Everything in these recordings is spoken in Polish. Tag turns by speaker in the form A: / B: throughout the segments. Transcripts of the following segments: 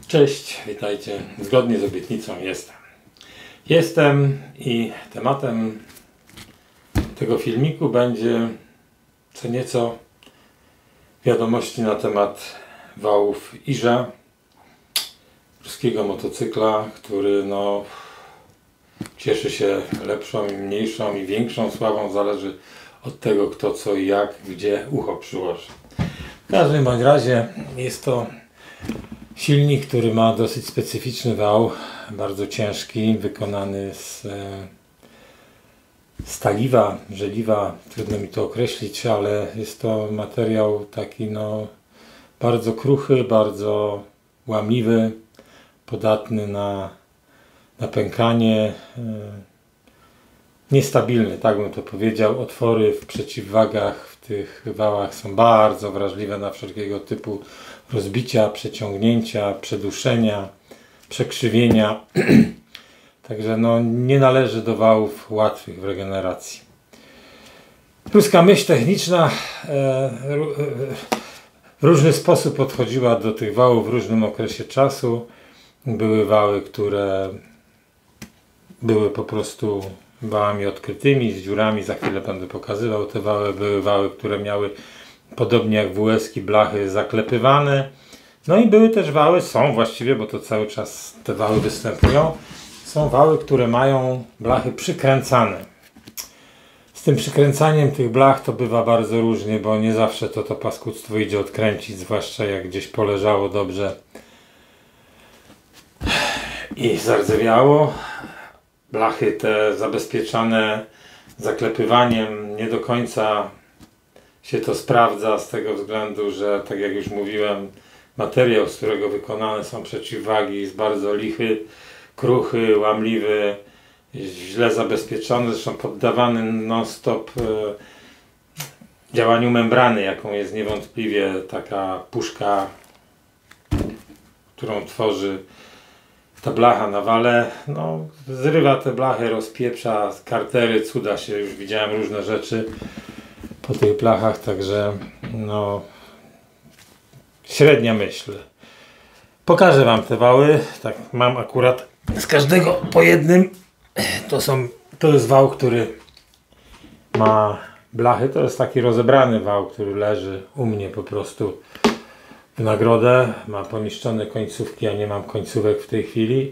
A: Cześć, witajcie. Zgodnie z obietnicą jestem i tematem tego filmiku będzie co nieco wiadomości na temat wałów Iża, ruskiego motocykla, który cieszy się lepszą i mniejszą i większą sławą, zależy od tego kto co i jak, gdzie ucho przyłoży. W każdym bądź razie jest to silnik, który ma dosyć specyficzny wał, bardzo ciężki, wykonany z staliwa, żeliwa, trudno mi to określić, ale jest to materiał taki bardzo kruchy, bardzo łamliwy, podatny na pękanie, niestabilny, tak bym to powiedział. Otwory w przeciwwagach w tych wałach są bardzo wrażliwe na wszelkiego typu rozbicia, przeciągnięcia, przeduszenia, przekrzywienia. Także nie należy do wałów łatwych w regeneracji. Ruska myśl techniczna w różny sposób podchodziła do tych wałów w różnym okresie czasu. Były wały, które były po prostu wałami odkrytymi, z dziurami, za chwilę będę pokazywał te wały. Były wały, które miały, podobnie jak WS-ki, blachy zaklepywane. No i były też wały, są właściwie, bo to cały czas te wały występują, są wały, które mają blachy przykręcane. Z tym przykręcaniem tych blach to bywa bardzo różnie, bo nie zawsze to paskudztwo idzie odkręcić, zwłaszcza jak gdzieś poleżało dobrze i zardzewiało. Blachy te zabezpieczane zaklepywaniem nie do końca się to sprawdza z tego względu, że tak jak już mówiłem, materiał, z którego wykonane są przeciwwagi, jest bardzo lichy, kruchy, łamliwy, źle zabezpieczony, zresztą poddawany non-stop działaniu membrany, jaką jest niewątpliwie taka puszka, którą tworzy ta blacha na wale. Zrywa te blachy, rozpieprza kartery, cuda się, już widziałem różne rzeczy po tych blachach, także średnia myśl. Pokażę wam te wały, tak mam akurat z każdego po jednym. To jest wał, który ma blachy, to jest taki rozebrany wał, który leży u mnie po prostu w nagrodę. Ma poniszczone końcówki, ja nie mam końcówek w tej chwili.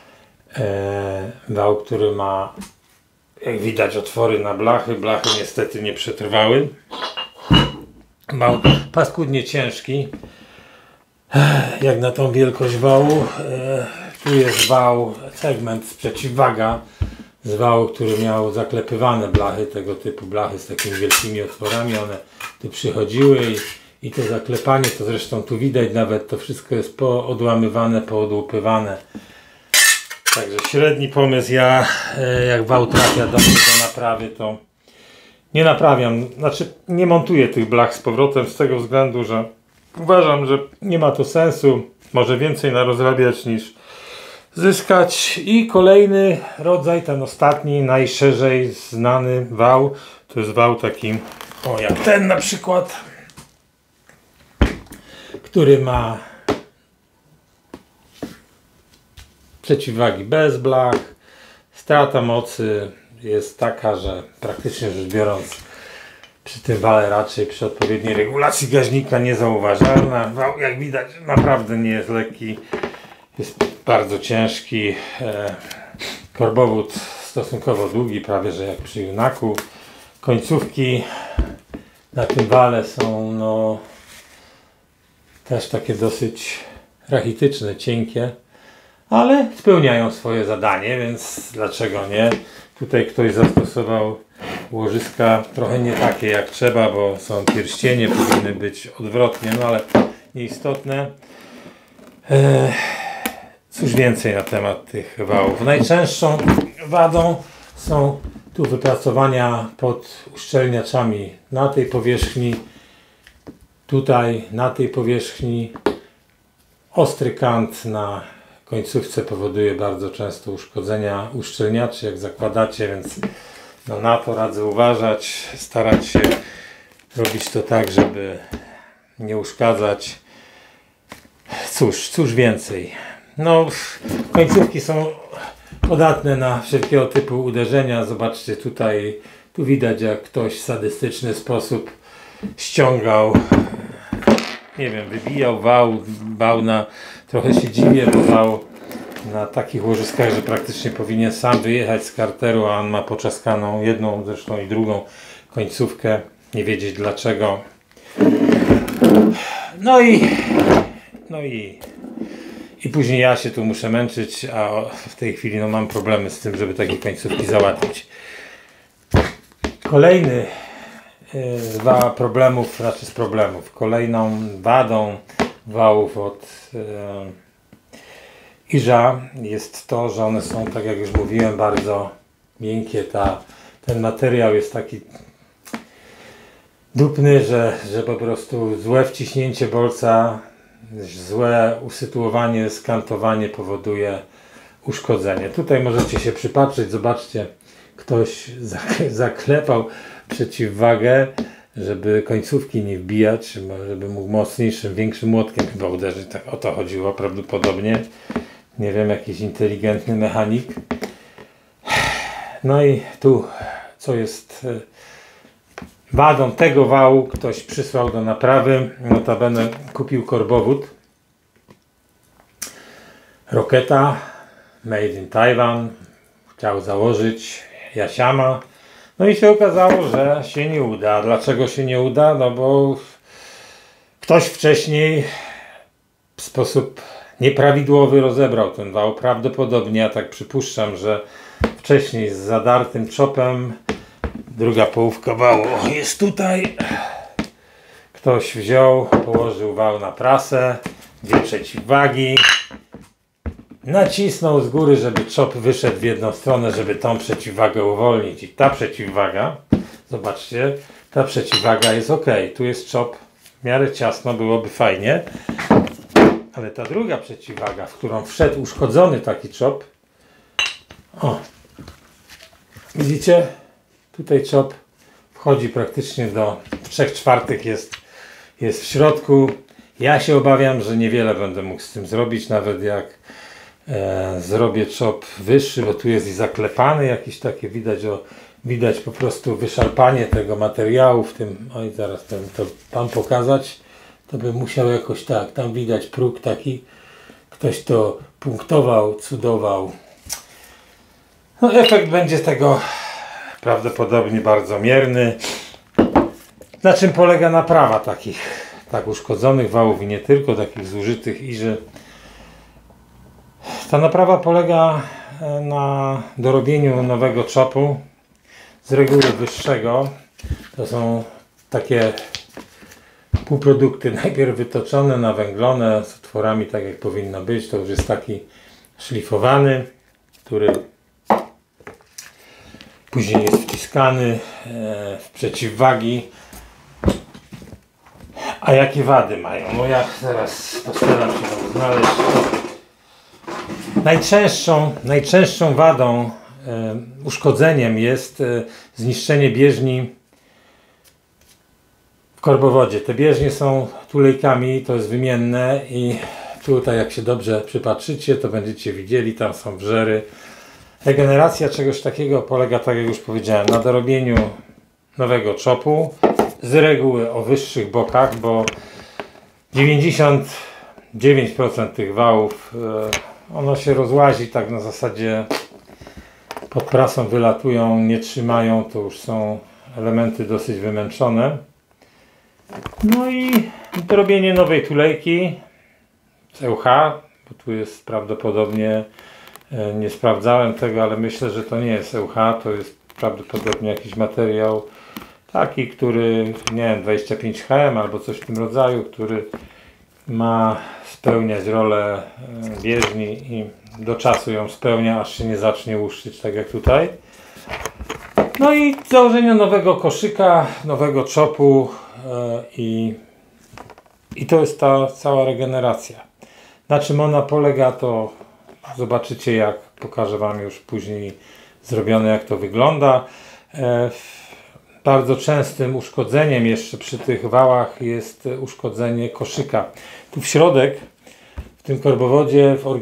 A: Wał, który ma, jak widać, otwory na blachy. Blachy niestety nie przetrwały. Wał paskudnie ciężki, jak na tą wielkość wału. Tu jest wał, segment przeciwwaga z wału, który miał zaklepywane blachy, tego typu blachy z takimi wielkimi otworami. One tu przychodziły i to zaklepanie, to zresztą tu widać nawet, to wszystko jest poodłamywane, poodłupywane. Także średni pomysł. Ja jak wał trafia do mnie do naprawy, to nie naprawiam, nie montuję tych blach z powrotem z tego względu, że uważam, że nie ma to sensu. Może więcej narozrabiać niż zyskać. I kolejny rodzaj, ten ostatni, najszerzej znany wał, to jest wał taki, jak ten na przykład, który ma przeciwwagi bez blach. Strata mocy jest taka, że praktycznie rzecz biorąc przy tym wale raczej przy odpowiedniej regulacji gaźnika niezauważalna. Wał, jak widać, naprawdę nie jest lekki, jest bardzo ciężki. Korbowód stosunkowo długi, prawie że jak przy Junaku. Końcówki na tym wale są też takie dosyć rachityczne, cienkie, ale spełniają swoje zadanie, więc dlaczego nie? Tutaj ktoś zastosował łożyska trochę nie takie jak trzeba, bo są pierścienie, powinny być odwrotnie, ale nieistotne. Cóż więcej na temat tych wałów. Najczęstszą wadą są tu wypracowania pod uszczelniaczami na tej powierzchni, tutaj na tej powierzchni. Ostry kant na końcówce powoduje bardzo często uszkodzenia uszczelniaczy, jak zakładacie, więc na to radzę uważać, starać się robić to tak, żeby nie uszkadzać Cóż więcej. No, końcówki są podatne na wszelkiego typu uderzenia. Zobaczcie tutaj, tu widać jak ktoś w sadystyczny sposób ściągał, nie wiem, wybijał wał na, trochę się dziwię, bo wał na takich łożyskach, że praktycznie powinien sam wyjechać z karteru, a on ma poczaskaną jedną, zresztą i drugą końcówkę, nie wiedzieć dlaczego. I później ja się tu muszę męczyć, a w tej chwili no, mam problemy z tym, żeby takie końcówki załatwić. Kolejny kolejną wadą wałów od Iża jest to, że one są, tak jak już mówiłem, bardzo miękkie. Ten materiał jest taki dupny, że po prostu złe wciśnięcie bolca, złe usytuowanie, skantowanie powoduje uszkodzenie. Tutaj możecie się przypatrzeć, zobaczcie, ktoś zaklepał przeciwwagę, żeby końcówki nie wbijać, żeby mógł mocniejszym, większym młotkiem chyba uderzyć. Tak o to chodziło prawdopodobnie. Nie wiem, jakiś inteligentny mechanik. No i tu, co jest wadą tego wału, ktoś przysłał do naprawy. Notabene kupił korbowód Roketa made in Taiwan. Chciał założyć Yasiama. No i się okazało, że się nie uda. Dlaczego się nie uda? No bo ktoś wcześniej w sposób nieprawidłowy rozebrał ten wał. Prawdopodobnie, ja tak przypuszczam, że wcześniej z zadartym czopem, druga połówka wału jest tutaj. Ktoś wziął, położył wał na prasę, dwie przeciwwagi, nacisnął z góry, żeby czop wyszedł w jedną stronę, żeby tą przeciwwagę uwolnić. I ta przeciwwaga, zobaczcie, ta przeciwwaga jest ok. Tu jest czop, w miarę ciasno, byłoby fajnie. Ale ta druga przeciwwaga, w którą wszedł uszkodzony taki czop, o, widzicie? Tutaj czop wchodzi praktycznie do 3/4 jest w środku. Ja się obawiam, że niewiele będę mógł z tym zrobić, nawet jak zrobię czop wyższy, bo tu jest i zaklepany jakiś takie, widać po prostu wyszarpanie tego materiału w tym, oj zaraz to Wam pokazać, to bym musiał jakoś tak, tam widać próg taki, ktoś to punktował, cudował. No efekt będzie tego prawdopodobnie bardzo mierny. Na czym polega naprawa takich tak uszkodzonych wałów i nie tylko, takich zużytych i że ta naprawa polega na dorobieniu nowego czopu z reguły wyższego. To są takie półprodukty najpierw wytoczone, nawęglone z otworami tak jak powinno być. To już jest taki szlifowany, który później jest wciskany w przeciwwagi. A jakie wady mają? No ja teraz postaram się to znaleźć. Najczęstszą wadą, uszkodzeniem jest zniszczenie bieżni w korbowodzie. Te bieżnie są tulejkami, to jest wymienne i tutaj jak się dobrze przypatrzycie, to będziecie widzieli, tam są wrzery. Regeneracja czegoś takiego polega, tak jak już powiedziałem, na dorobieniu nowego czopu, z reguły o wyższych bokach, bo 99% tych wałów ono się rozłazi tak na zasadzie pod prasą wylatują, nie trzymają, to już są elementy dosyć wymęczone. No i robienie nowej tulejki z EUH, bo tu jest prawdopodobnie, nie sprawdzałem tego, ale myślę, że to nie jest EUH, to jest prawdopodobnie jakiś materiał taki, który, nie wiem, 25 HM albo coś w tym rodzaju, który ma spełniać rolę bieżni i do czasu ją spełnia, aż się nie zacznie łuszczyć, tak jak tutaj. No i założenie nowego koszyka, nowego czopu i to jest ta cała regeneracja. Na czym ona polega, to zobaczycie, jak pokażę Wam już później zrobione, jak to wygląda. Bardzo częstym uszkodzeniem jeszcze przy tych wałach jest uszkodzenie koszyka. Tu w środek tym korbowodzie w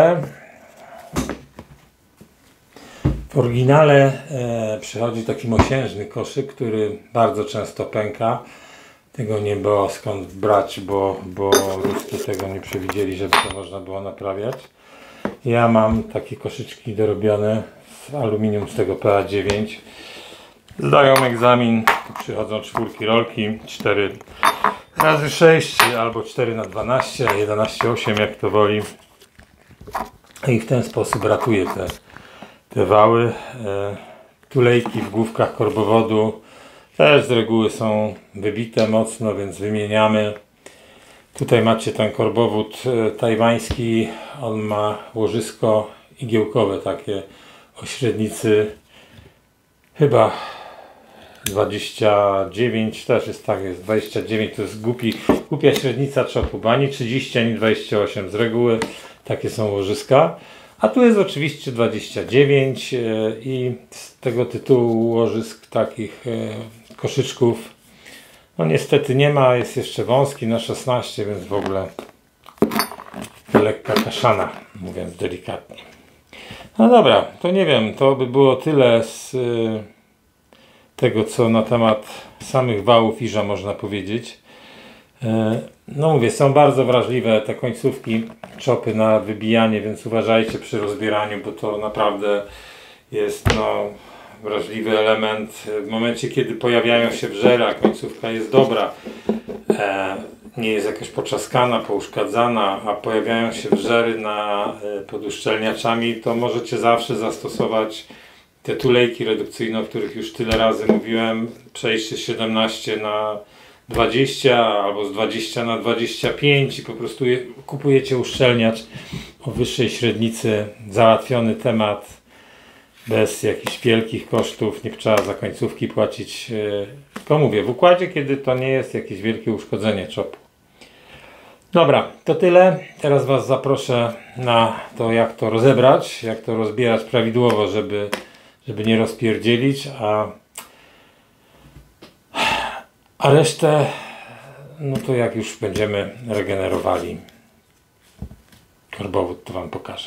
A: oryginale przychodzi taki mosiężny koszyk, który bardzo często pęka. Tego nie było skąd brać, bo Ruscy tego nie przewidzieli, żeby to można było naprawiać. Ja mam takie koszyczki dorobione z aluminium, z tego PA9. Zdają egzamin, przychodzą 4 rolki, 4x6 albo 4x12, 11,8 jak to woli. I w ten sposób ratuje te wały. Tulejki w główkach korbowodu też z reguły są wybite mocno, więc wymieniamy. Tutaj macie ten korbowód tajwański, on ma łożysko igiełkowe takie o średnicy chyba 29, też jest tak, jest 29, to jest głupia średnica czopu, bo ani 30, ani 28 z reguły takie są łożyska. A tu jest oczywiście 29 i z tego tytułu łożysk takich koszyczków no niestety nie ma, jest jeszcze wąski na 16, więc w ogóle lekka kaszana, mówiąc delikatnie. No dobra, to nie wiem, to by było tyle z tego, co na temat samych wałów Iża można powiedzieć. No mówię, są bardzo wrażliwe te końcówki, czopy na wybijanie, więc uważajcie przy rozbieraniu, bo to naprawdę jest wrażliwy element. W momencie, kiedy pojawiają się wrzery, a końcówka jest dobra, nie jest jakaś poczaskana, pouszkadzana, a pojawiają się wrzery pod uszczelniaczami, to możecie zawsze zastosować te tulejki redukcyjne, o których już tyle razy mówiłem, przejście z 17 na 20 albo z 20 na 25 i po prostu kupujecie uszczelniacz o wyższej średnicy, załatwiony temat, bez jakichś wielkich kosztów, nie trzeba za końcówki płacić. Tylko mówię, w układzie, kiedy to nie jest jakieś wielkie uszkodzenie czopu. Dobra, to tyle. Teraz Was zaproszę na to, jak to rozebrać, jak to rozbierać prawidłowo, żeby nie rozpierdzielić, a resztę, no to jak już będziemy regenerowali korbowód, to Wam pokażę.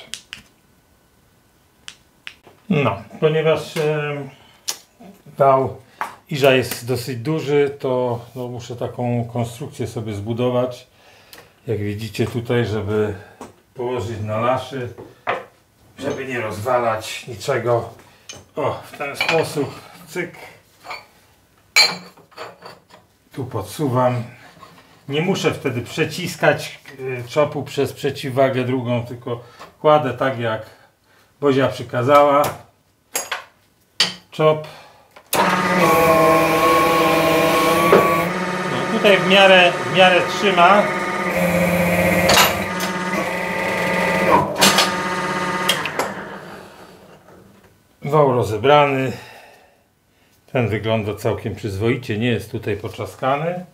A: No, ponieważ wał Iża jest dosyć duży, to muszę taką konstrukcję sobie zbudować. Jak widzicie tutaj, żeby położyć na laszy, żeby nie rozwalać niczego. O, w ten sposób, cyk. Tu podsuwam. Nie muszę wtedy przeciskać czopu przez przeciwwagę drugą, tylko kładę tak jak Bozia przykazała. Czop. No, tutaj w miarę trzyma. Wał rozebrany. Ten wygląda całkiem przyzwoicie, nie jest tutaj poczaskany.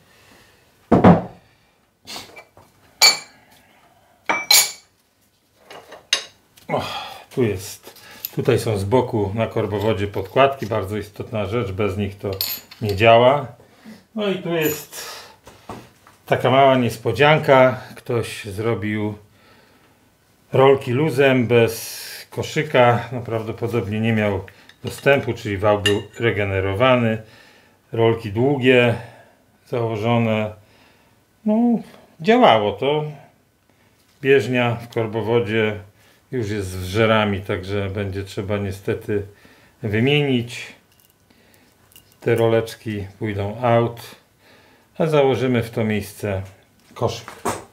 A: Tutaj są z boku na korbowodzie podkładki, bardzo istotna rzecz, bez nich to nie działa. No i tu jest taka mała niespodzianka, ktoś zrobił rolki luzem, bez koszyka, no prawdopodobnie nie miał dostępu, czyli wał był regenerowany, rolki długie, założone, no działało to. Bieżnia w korbowodzie już jest z wrzerami, także będzie trzeba niestety wymienić. Te roleczki pójdą out, a założymy w to miejsce koszyk.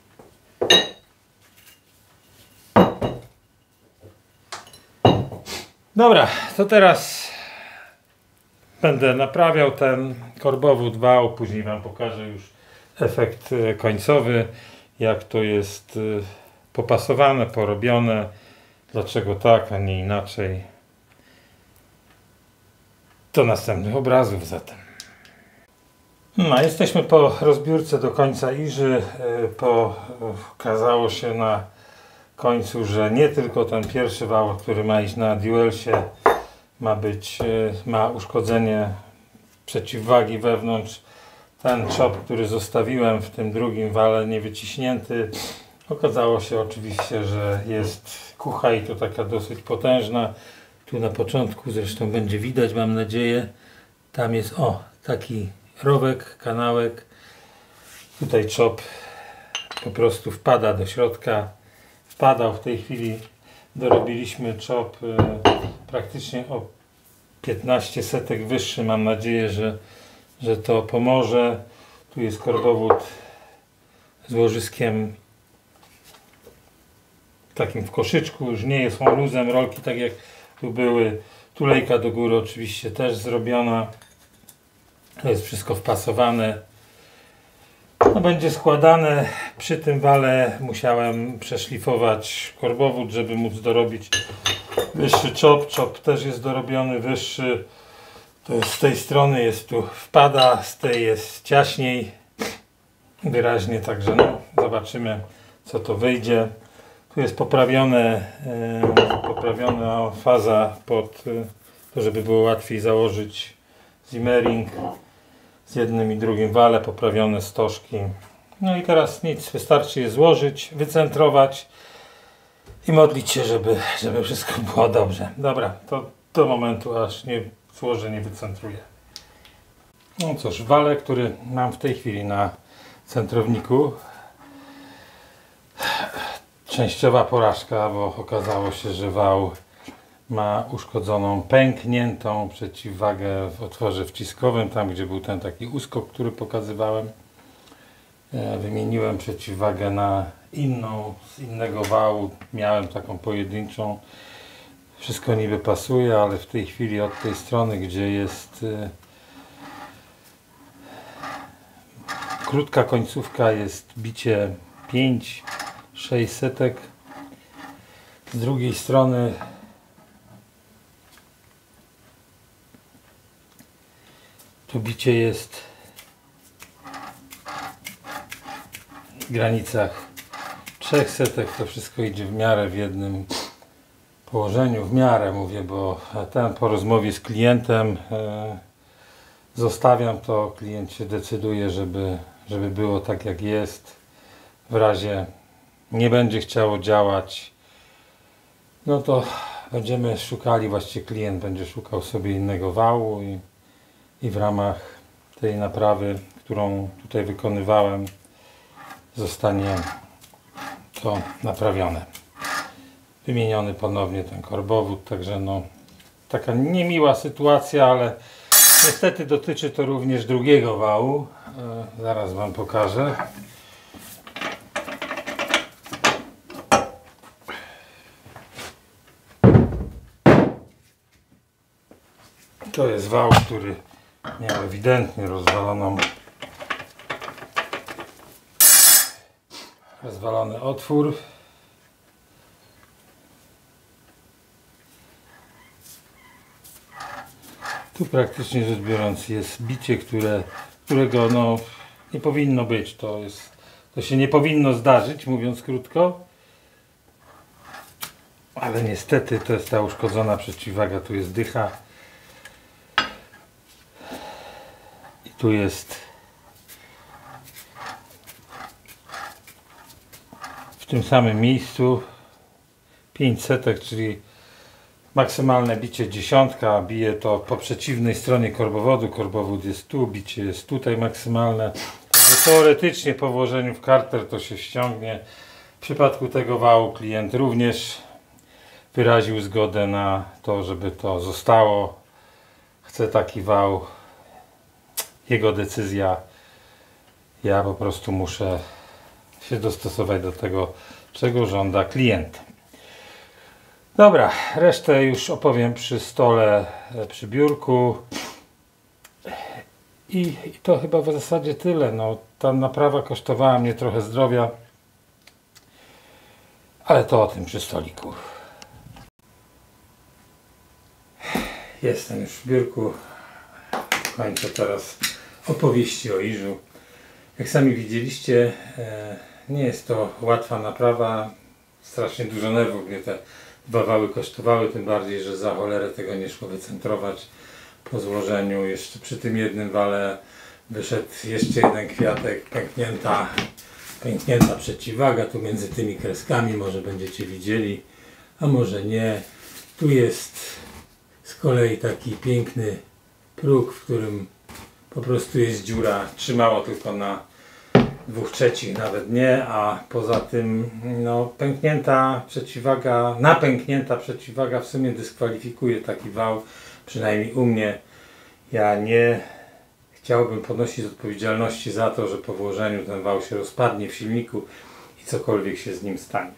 A: Dobra, to teraz będę naprawiał ten korbowód, wał, później Wam pokażę już efekt końcowy, jak to jest popasowane, porobione, dlaczego tak, a nie inaczej. Do następnych obrazów zatem. No, jesteśmy po rozbiórce do końca Iży. Okazało się na końcu, że nie tylko ten pierwszy wał, który ma iść na duelsie, ma uszkodzenie przeciwwagi wewnątrz. Ten czop, który zostawiłem w tym drugim wale, niewyciśnięty, Okazało się oczywiście, że jest kucha i to taka dosyć potężna. Tu na początku zresztą będzie widać, mam nadzieję. Tam jest taki rowek, kanałek. Tutaj czop po prostu wpada do środka. Wpadał w tej chwili. Dorobiliśmy czop praktycznie o 15 setek wyższy. Mam nadzieję, że to pomoże. Tu jest korbowód z łożyskiem takim w koszyczku. Już nie jest on luzem. Rolki tak jak tu były. Tulejka do góry oczywiście też zrobiona. To jest wszystko wpasowane. No, będzie składane. Przy tym wale musiałem przeszlifować korbowód, żeby móc dorobić wyższy czop. Czop też jest dorobiony wyższy. To jest z tej strony jest tu wpada, z tej jest ciaśniej. Wyraźnie, także no, zobaczymy co to wyjdzie. Tu jest poprawiona faza pod to, żeby było łatwiej założyć zimmering z jednym i drugim wale, poprawione stożki. No i teraz nic, wystarczy je złożyć, wycentrować i modlić się, żeby wszystko było dobrze. Dobra, to do momentu aż nie złożę, nie wycentruję. No cóż, wale, który mam w tej chwili na centrowniku. Częściowa porażka, bo okazało się, że wał ma uszkodzoną, pękniętą przeciwwagę w otworze wciskowym, tam gdzie był ten taki uskok, który pokazywałem. Wymieniłem przeciwwagę na inną, z innego wału, miałem taką pojedynczą. Wszystko niby pasuje, ale w tej chwili od tej strony, gdzie jest krótka końcówka, jest bicie 5-6 setek. Z drugiej strony tu bicie jest w granicach 3 setek. To wszystko idzie w miarę w jednym położeniu. W miarę mówię, bo po rozmowie z klientem zostawiam to. Klient się decyduje, żeby było tak jak jest. W razie nie będzie chciało działać, no to będziemy szukali, właściwie klient będzie szukał sobie innego wału i w ramach tej naprawy, którą tutaj wykonywałem, zostanie to naprawione. Wymieniony ponownie ten korbowód, także no taka niemiła sytuacja, ale niestety dotyczy to również drugiego wału. Zaraz wam pokażę. To jest wał, który miał ewidentnie rozwalony otwór. Tu praktycznie rzecz biorąc jest bicie, którego no, nie powinno być. To się nie powinno zdarzyć, mówiąc krótko. Ale niestety to jest ta uszkodzona przeciwwaga. Tu jest dycha. I tu jest w tym samym miejscu 5 setek, czyli maksymalne bicie 10, bije to po przeciwnej stronie korbowodu. Korbowód jest tu, bicie jest tutaj maksymalne. Także teoretycznie po włożeniu w karter to się ściągnie. W przypadku tego wału klient również wyraził zgodę na to, żeby to zostało. Chce taki wał. Jego decyzja. Ja po prostu muszę się dostosować do tego, czego żąda klient. Dobra, resztę już opowiem przy stole, przy biurku. I to chyba w zasadzie tyle. No, ta naprawa kosztowała mnie trochę zdrowia, ale to o tym przy stoliku. Jestem już w biurku. Kończę teraz opowieści o Iżu. Jak sami widzieliście, nie jest to łatwa naprawa. Strasznie dużo nerwów mnie te dwa wały kosztowały, tym bardziej, że za cholerę tego nie szło wycentrować po złożeniu. Jeszcze przy tym jednym wale wyszedł jeszcze jeden kwiatek, pęknięta pęknięta przeciwwaga, tu między tymi kreskami może będziecie widzieli, a może nie. Tu jest z kolei taki piękny próg, w którym po prostu jest dziura, trzymało tylko na 2/3, nawet nie, a poza tym no, napęknięta przeciwwaga w sumie dyskwalifikuje taki wał, przynajmniej u mnie. Ja nie chciałbym ponosić odpowiedzialności za to, że po włożeniu ten wał się rozpadnie w silniku i cokolwiek się z nim stanie.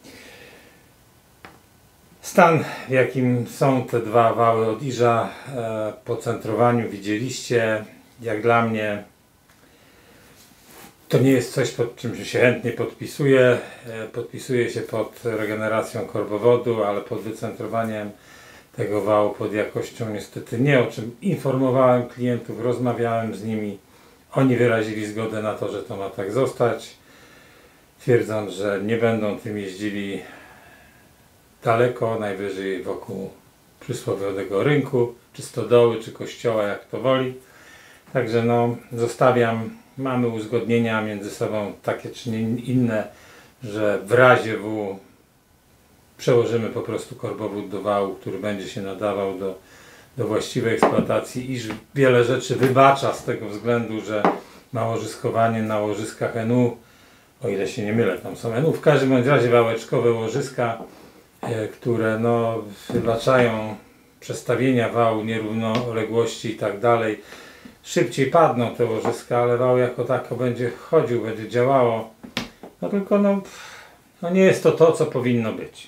A: Stan, w jakim są te dwa wały od Iża po centrowaniu widzieliście. Jak dla mnie to nie jest coś, pod czym się chętnie podpisuję. Podpisuję się pod regeneracją korbowodu, ale pod wycentrowaniem tego wału, pod jakością niestety nie, o czym informowałem klientów, rozmawiałem z nimi. Oni wyrazili zgodę na to, że to ma tak zostać, twierdząc, że nie będą tym jeździli daleko, najwyżej wokół przysłowiowego rynku, czy stodoły, czy kościoła, jak to woli. Także no, zostawiam, mamy uzgodnienia między sobą takie czy nie inne, że w razie W przełożymy po prostu korbowód do wału, który będzie się nadawał do właściwej eksploatacji, iż wiele rzeczy wybacza z tego względu, że ma łożyskowanie na łożyskach NU, o ile się nie mylę, tam są NU, w każdym razie wałeczkowe łożyska, które no, wybaczają przestawienia wału, nierównoległości i tak dalej. Szybciej padną te łożyska, ale wał jako tako będzie chodził, będzie działało. No tylko no nie jest to, co powinno być.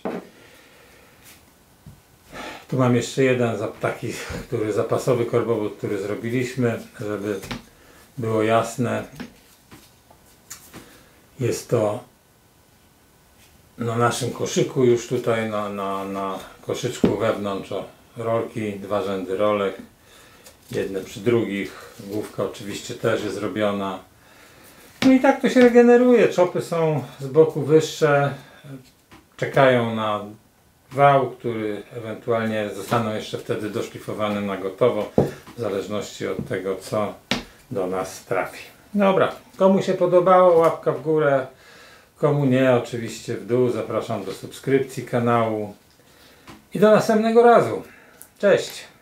A: Tu mam jeszcze jeden taki, zapasowy korbowód, który zrobiliśmy, żeby było jasne. Jest to na naszym koszyku, już tutaj na koszyczku wewnątrz rolki, 2 rzędy rolek, jedne przy drugich, główka oczywiście też jest zrobiona. No i tak to się regeneruje, czopy są z boku wyższe, czekają na wał, który ewentualnie zostaną jeszcze wtedy doszlifowane na gotowo, w zależności od tego, co do nas trafi. Dobra, komu się podobało, łapka w górę, komu nie, oczywiście w dół. Zapraszam do subskrypcji kanału i do następnego razu. Cześć!